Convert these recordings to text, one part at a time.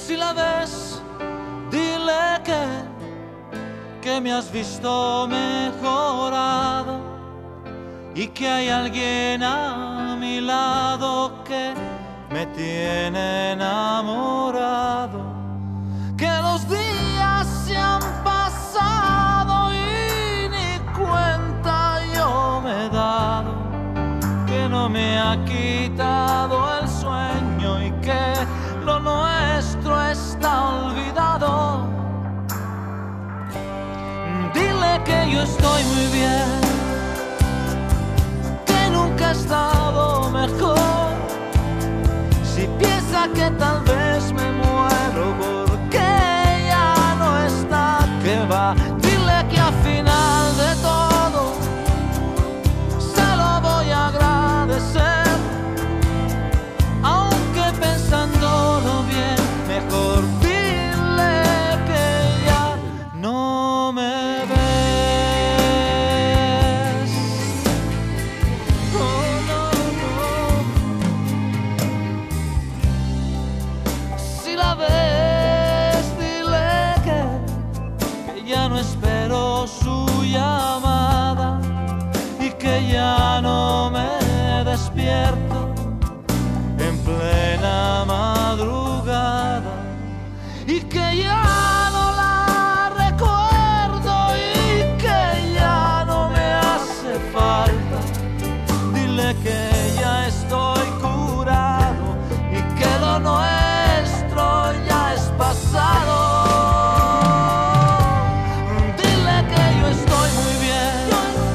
Si la ves, dile que me has visto mejorado y que hay alguien a mi lado que me tiene enamorado, que los días se han pasado y ni cuenta yo me he dado, que no me ha quitado el sueño y que lo nuestro está olvidado. Dile que yo estoy muy bien, que nunca he estado mejor. Si piensa que tal vez me muero porque ya no está, que va. Dile que al final de todo se lo voy a agradecer, aunque pensándolo bien, mejor dile que ya no me ves. Oh, no, no. Si la ves, dile que ya no espero su llamada y que ya no me despierto en plena madrugada y que ya no la recuerdo y que ya no me hace falta. Dile que ya estoy curado y que lo nuestro ya es pasado. Dile que yo estoy muy bien,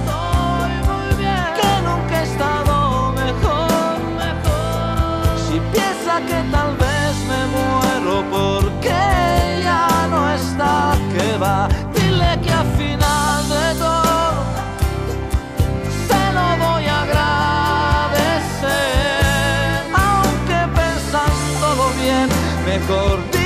que nunca he estado mejor. Si piensa que tal vez me muero porque ya no está, que va. Dile que al final de todo se lo voy a agradecer, aunque pensándolo bien, mejor